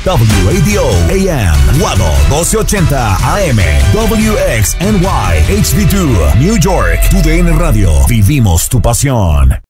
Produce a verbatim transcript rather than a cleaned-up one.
W A D O A M, WADO doce ochenta A M, W X N Y H D dos, New York. Tu D N Radio. Vivimos tu pasión.